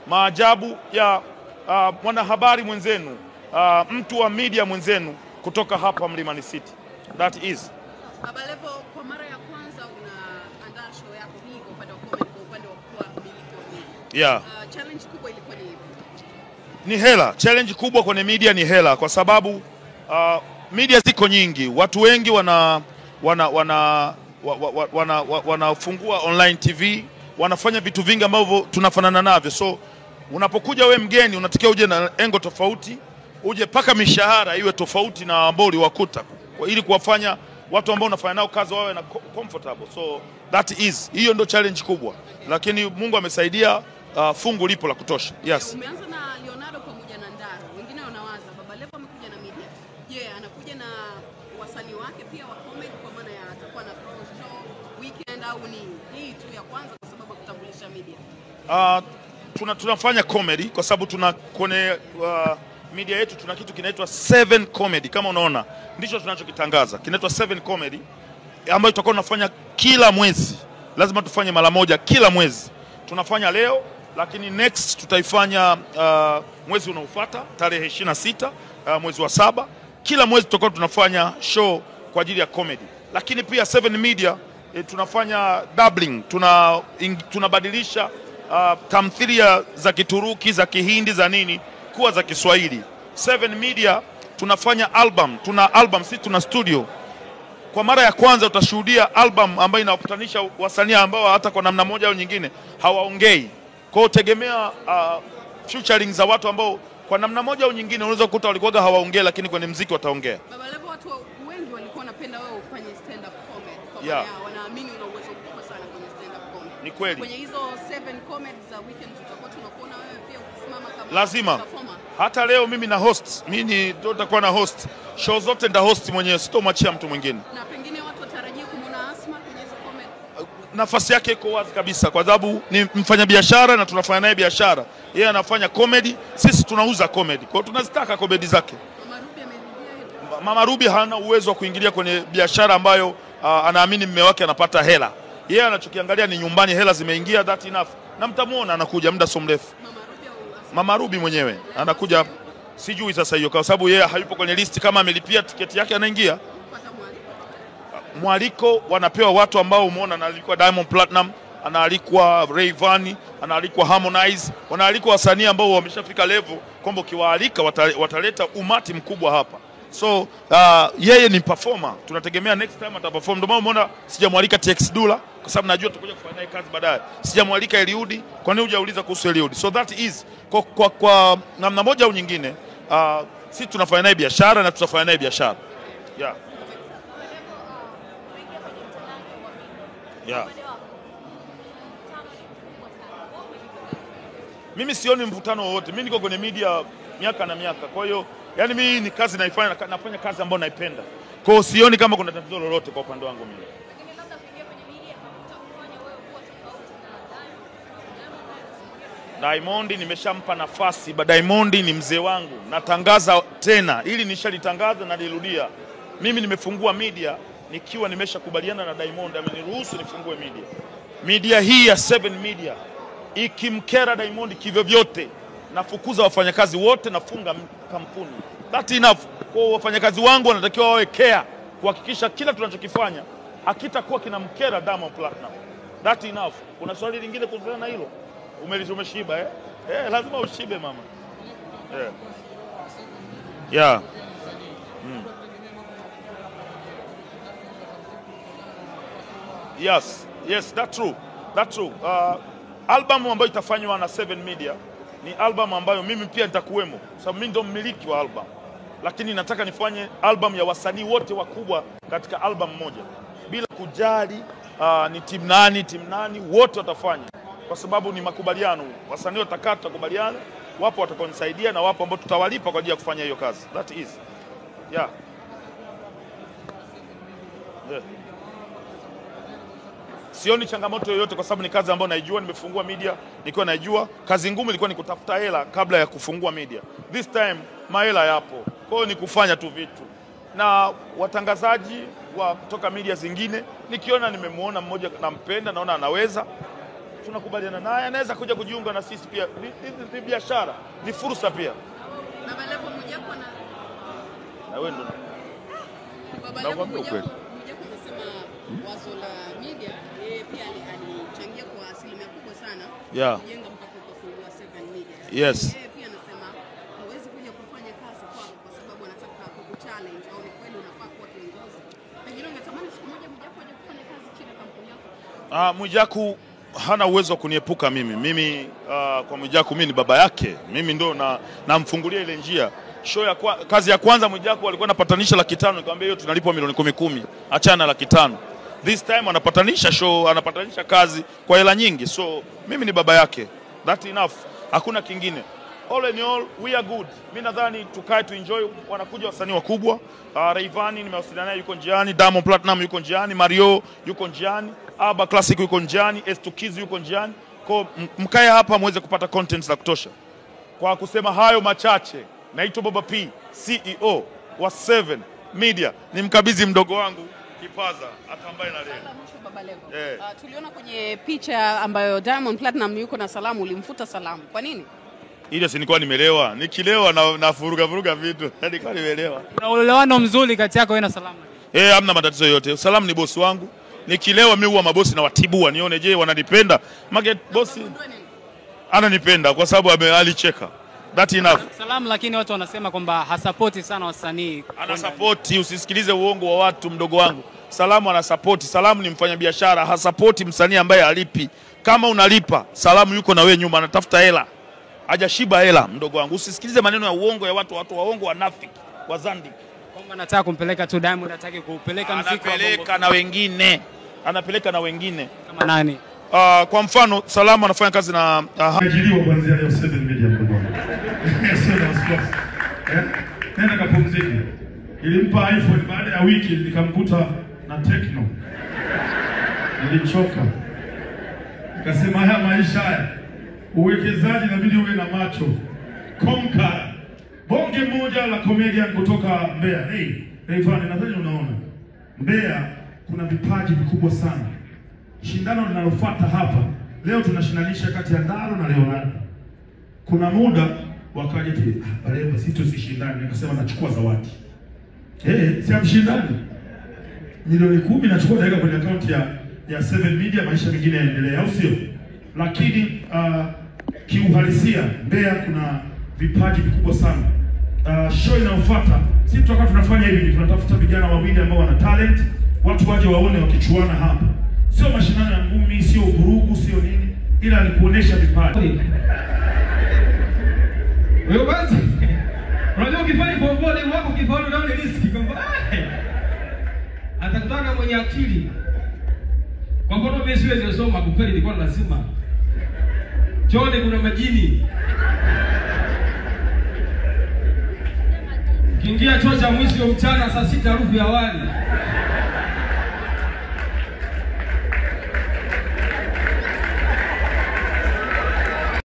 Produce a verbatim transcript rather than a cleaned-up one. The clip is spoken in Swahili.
maajabu ya uh, mwanahabari mwenzenu, uh, mtu wa media mwenzenu kutoka hapa Mlimani City. That is. Baba Levo, kwa mara ya kwanza unaandaa show yako hii kwa upande wa comedy, kwa upande wa kuwa miliki wa media. Yeah. Uh, challenge kubwa ilikuwa ni ipi? Ni hela. Challenge kubwa kwenye media ni hela, kwa sababu uh, media ziko nyingi. Watu wengi wana wana wana wanafungua wana, wana, wana online T V, wanafanya vitu vingi ambavyo tunafanana navyo. So unapokuja we mgeni unatakiwa uje na engo tofauti, uje paka mishahara iwe tofauti na ambao uliwakuta, ili kuwafanya watu ambao unafanya nao kazi wawe na comfortable. So that is, hiyo ndo challenge kubwa, lakini Mungu amesaidia, uh, fungu lipo la kutosha. Yes. Umeanza na Leonardo pamoja na Ndaro. Wengine wanawaza Baba Levo amekuja na media. Je, yeah, anakuja na wasanii wake pia wa comedy, kwa maana ya atakuwa na show weekend au ni hii tu ya kwanza kwa sababu ya kutambulisha media? Uh, tuna tunafanya comedy kwa sababu tuna kwenye uh, media yetu tuna kitu kinaitwa Seven Comedy. Kama unaona ndicho tunachokitangaza, kinaitwa Seven Comedy, ambayo tutakuwa tunafanya kila mwezi. Lazima tufanye mara moja kila mwezi. Tunafanya leo, lakini next tutaifanya uh, mwezi unaofuata tarehe ishirini na sita uh, mwezi wa saba. Kila mwezi tutakuwa tunafanya show kwa ajili ya comedy. Lakini pia Seven Media eh, tunafanya doubling, tuna in, tunabadilisha uh, tamthilia za Kituruki, za Kihindi, za nini kuwa za Kiswahili. Seven Media tunafanya album, tuna album, si tuna studio. Kwa mara ya kwanza utashuhudia album ambayo inawakutanisha wasanii ambao hata kwa namna moja au nyingine hawaongei. Kwa hiyo tegemea uh, featuring za watu ambao kwa namna moja au nyingine unaweza kukuta walikuwa hawaongei, lakini kwenye muziki wataongea. Baba Levo, watu wengi walikuwa wanapenda wewe ufanye stand up comedy. Kwa maana Yeah. wanaamini una uwezo mkubwa sana kwenye stand up comedy. Ni kweli. Kwenye hizo seven comedy za weekend tutakuwa tunakuona wewe pia ukisimama kama lazima performer. Hata leo mimi na host, mimi ndio nitakuwa na host show zote, nda host mwenyewe, sitomwachia mtu mwingine. Na pengine watu watarajia kumuona Asma kwenye hizo comedy. Nafasi yake iko wazi kabisa, kwa sababu ni mfanyabiashara na tunafanya naye biashara. Yeye anafanya comedy, sisi tunauza comedy. Kwa hiyo tunazitaka comedy zake. Mama Ruby ameridia hilo. Mama Ruby hana uwezo wa kuingilia kwenye biashara ambayo uh, anaamini mume wake anapata hela. Yeye anachokiangalia ni nyumbani hela zimeingia, that enough. Na mtamuona anakuja muda so mrefu. Mama Ruby au Asma? Mama Ruby mwenyewe anakuja, sijui sasa hiyo, kwa sababu yeye hayupo kwenye listi. Kama amelipia tiketi yake anaingia. Kupata mwaliko. Mwaliko wanapewa watu ambao umeona, analikuwa Diamond Platinum, analikuwa Rayvanny, analikuwa Harmonize, wanaalikwa wasanii ambao wameshafika level kwamba ukiwaalika wataleta umati mkubwa hapa. So uh, yeye ni performer, tunategemea next time ataperform. Ndio maana umeona sijamwalika T X Dula, kwa sababu najua tutakuja kufanya naye kazi baadaye. Sijamwalika Eliudi, kwa nini hujauliza kuhusu Eliudi? So that is kwa, kwa, kwa namna moja au nyingine uh, sisi tunafanya naye biashara na tutafanya naye biashara. Yeah. Yeah. Mimi sioni mvutano wowote. Mimi niko kwenye media miaka na miaka. Kwa hiyo yani mimi ni kazi naifanya, nafanya kazi ambayo naipenda. Kwa hiyo sioni kama kuna tatizo lolote kwa upande wangu mimi. Lakini labda kuingia kwenye media kufanya wewe kuwa tofauti na Diamond. Diamond nimeshampa nafasi. Diamond ni mzee wangu. Natangaza tena, ili nishalitangaza na nirudia. Mimi nimefungua media nikiwa nimeshakubaliana na Diamond, ameniruhusu nifungue media. Media hii ya Seven Media ikimkera Diamond kivyo vyote, nafukuza wafanyakazi wote, nafunga kampuni. That enough. Kwa wafanyakazi wangu wanatakiwa wawe care kuhakikisha kila tunachokifanya hakitakuwa kinamkera Diamond Platinum. That enough. Kuna swali lingine kuhusiana na hilo? Umeli umeshiba eh? Eh, lazima ushibe mama. Eh. Yeah. Mm. Yes, yes, that's true. That's true. Uh, album ambayo itafanywa na Seven Media ni album ambayo mimi pia nitakuwemo, sababu mimi ndo mmiliki wa album. Lakini nataka nifanye album ya wasanii wote wakubwa katika album moja, bila kujali uh, ni timu nani, timu nani, wote watafanya, kwa sababu ni makubaliano. Wasanii watakaa, tutakubaliana, wapo watakaonisaidia na wapo ambao tutawalipa kwa ajili ya kufanya hiyo kazi. That is. Yeah. Yeah. Sioni changamoto yoyote, kwa sababu ni kazi ambayo naijua. Nimefungua media nikiwa naijua. Kazi ngumu ilikuwa ni kutafuta hela kabla ya kufungua media. This time mahela yapo, kwa hiyo ni kufanya tu vitu. Na watangazaji wa kutoka media zingine, nikiona nimemuona mmoja nampenda, naona anaweza, tunakubaliana naye, anaweza kuja kujiunga na sisi pia. Ni, ni, ni biashara, ni fursa pia. Baba Levo Mwijaku na na wewe ndo Baba Levo Mwijaku amesema wazo la media yeye pia alichangia kwa asilimia kubwa sana yeah. kujenga mpaka kufungua seven Media. Yes. Yeye pia anasema hawezi kuja kufanya kazi kwako kwa sababu anataka kukuchallenge au ni kweli unafaa kuwa kiongozi. Pengine ungetamani siku moja Mwijaku aje kufanya kazi chini ya kampuni yako. Ah, Mwijaku hana uwezo wa kuniepuka mimi. Mimi uh, kwa Mwijaku mimi ni baba yake. Mimi ndo na namfungulia ile njia. Show ya kwa, kazi ya kwanza Mwijaku alikuwa anapatanisha laki tano, nikamwambia hiyo tunalipwa milioni kumi kumi. Achana laki tano. This time anapatanisha show, anapatanisha kazi kwa hela nyingi. So mimi ni baba yake. That enough. Hakuna kingine. All in all, we are good. Mimi nadhani tukae tu enjoy, wanakuja wasanii wakubwa. Uh, Rayvanny nimewasiliana naye yuko njiani, Diamond Platinum yuko njiani, Mario yuko njiani, Aba Classic yuko njiani, S two Kids yuko njiani. Kwa mkae hapa muweze kupata content za kutosha. Kwa kusema hayo machache, naitwa Baba P, C E O wa seven Media. Nimkabidhi mdogo wangu kipaza atambaye na leo. Baba Levo. Yeah. Uh, tuliona kwenye picha ambayo Diamond Platinum yuko na Salamu, ulimfuta Salamu. Kwa nini? Ile si nilikuwa nimelewa. Nikilewa na nafuruga furuga vitu. Nilikuwa nimelewa. Kuna ulewano mzuri kati yako wewe na Salamu. Eh, hamna matatizo yote. Salamu ni bosi wangu. Nikilewa mimi huwa mabosi na watibua nione je wananipenda. Mage bosi ananipenda kwa sababu alicheka. That enough. Salamu, lakini watu wanasema kwamba hasapoti sana wasanii. Ana support, usisikilize uongo wa watu mdogo wangu. Salamu ana support. Salamu ni mfanyabiashara, hasapoti msanii ambaye alipi. Kama unalipa, Salamu yuko na wewe nyuma, anatafuta hela. Hajashiba hela mdogo wangu. Usisikilize maneno ya uongo ya watu, watu waongo wanafiki, wazandi. Kwamba nataka kumpeleka tu Diamond, hataki kupeleka muziki wa Bongo. Anapeleka na wengine. Anapeleka na wengine. Kama nani? Uh, kwa mfano Salamu anafanya kazi na uh, ajiliwa kuanzia leo seven Media mdogo wangu. Sio na wasiwasi. Eh? Nenda kapumzike. Nilimpa iPhone baada ya wiki nikamkuta na Tecno. Nilichoka. Nikasema haya maisha haya. Uwekezaji inabidi uwe na macho. Konka. Bonge moja la comedian kutoka Mbeya. Hey, Rayvanny, nadhani unaona. Mbeya kuna vipaji vikubwa sana. Shindano linalofuata hapa leo tunashinanisha kati ya Ndaro na Leonardo. Kuna muda wakaja tu, ah, Levo sisi tusishindane, nikasema nachukua zawadi. Eh, si amshindani. Milioni kumi nachukua dakika kwenye account ya ya seven Media, maisha mengine yaendelea, au sio? Lakini uh, kiuhalisia Mbeya kuna vipaji vikubwa sana. Uh, show inayofuata sisi tutakuwa tunafanya hivi, tunatafuta vijana wawili ambao wana talent, watu waje waone wakichuana hapa. Sio mashindano ya ngumi, sio vurugu, sio nini, ila ni kuonesha vipaji. Wewe basi. Unajua ukifanya polepole wako kifaulu na ile riski kwamba atakutana mwenye akili. Kwa mfano mimi siwezi kusoma kupeli, nilikuwa lazima. Chone kuna majini. Kiingia choo cha mwisho mchana saa sita harufu ya wali.